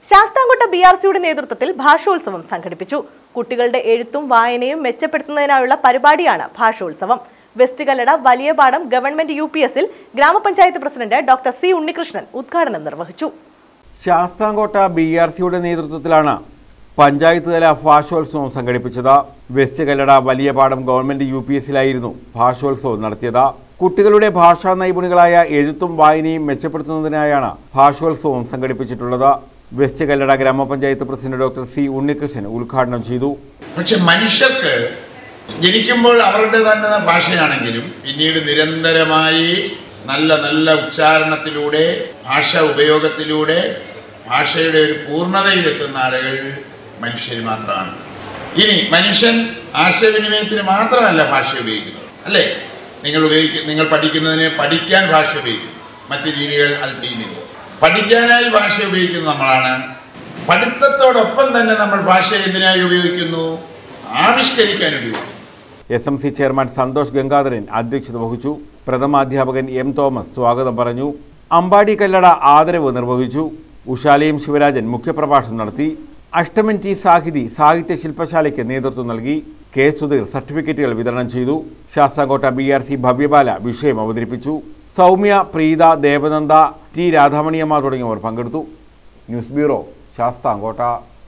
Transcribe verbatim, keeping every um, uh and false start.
Sasthamkotta B R സിയുടെ നേതൃത്വത്തിൽ ഭാഷോത്സവം സംഘടിപ്പിച്ചു. കുട്ടികളുടെ എഴുത്തും വായനയും മെച്ചപ്പെടുത്തുന്നതിനായുള്ള പരിപാടിയാണ് ഭാഷോത്സവം. West Kallada Valiyapadam government U P എസിൽ ഗ്രാമപഞ്ചായത്ത് പ്രസിഡന്റ് ഡോക്ടർ സി ഉണ്ണികൃഷ്ണൻ ഉദ്ഘാടനം നിർവഹിച്ചു. ശാസ്താംകോട്ട ബി ആർ സിയുടെ നേതൃത്വത്തിലാണ് പഞ്ചായത്ത് തല ഭാഷോത്സവം സംഘടിപ്പിച്ചത്. West Kallada Valiyapadam government U P എസിലായിരുന്നു ഭാഷോത്സവം നടത്തിയത്. കുട്ടികളുടെ ഭാഷാ നൈപുണികളായ എഴുത്തും വായനയും മെച്ചപ്പെടുത്തുന്നതിനായാണ് ഭാഷോത്സവം സംഘടിപ്പിച്ചിട്ടുള്ളത്. വെസ്റ്റ് കല്ലട ഗ്രാമപഞ്ചായത്ത് പ്രസിഡന്റ് ഡോക്ടർ സി ഉണ്ണികൃഷ്ണൻ ഉദ്ഘാടനം ചെയ്തു. പക്ഷെ മനുഷ്യർക്ക് ജനിക്കുമ്പോൾ അവരുടെ തന്നെ ഭാഷയാണെങ്കിലും പിന്നീട് നിരന്തരമായി നല്ല നല്ല ഉച്ചാരണത്തിലൂടെ ഭാഷ ഉപയോഗത്തിലൂടെ ഭാഷയുടെ ഒരു പൂർണ്ണതയിലെത്തുന്ന ആളുകൾ മനുഷ്യർ മാത്രമാണ്. ഇനി മനുഷ്യൻ ആശയവിനിമയത്തിന് മാത്രമല്ല ഭാഷ ഉപയോഗിക്കുന്നത്, അല്ലേ? നിങ്ങൾ ഉപയോഗിക്കും നിങ്ങൾ പഠിക്കുന്നതിന് പഠിക്കാൻ ഭാഷ ഉപയോഗിക്കും, മറ്റു ജീവികൾ അത് ചെയ്യുന്നില്ല. പഠിക്കാനായി ഭാഷ ഉപയോഗിക്കുന്നത് നമ്മളാണ്. പഠിത്തത്തോടൊപ്പം തന്നെ നമ്മൾ ഭാഷ എന്തിനായി ഉപയോഗിക്കുന്നു? ആവിഷ്കരിക്കാൻ ഉപയോഗിക്കുന്നു. S M C chairman Santhosh Gangadharan അധ്യക്ഷത വഹിച്ചു. പ്രഥമാധ്യാപകൻ എം തോമസ് സ്വാഗതം പറഞ്ഞു. അമ്പാടി കല്ലട ആദരവ് നിർവഹിച്ചു. ഉഷാലയും ശിവരാജൻ മുഖ്യപ്രഭാഷണം നടത്തി. അഷ്ടമൻ ടി സാഹിതി സാഹിത്യ ശില്പശാലയ്ക്ക് നേതൃത്വം നൽകി. കെ സുധീർ സർട്ടിഫിക്കറ്റുകൾ വിതരണം ചെയ്തു. Sasthamkotta B R C Bhavyabala വിഷയം അവതരിപ്പിച്ചു. സൗമ്യ, പ്രീത, ദേവനന്ദ, ടി രാധാമണിയമ്മ തുടങ്ങിയവർ പങ്കെടുത്തു. News bureau, Sasthamkotta.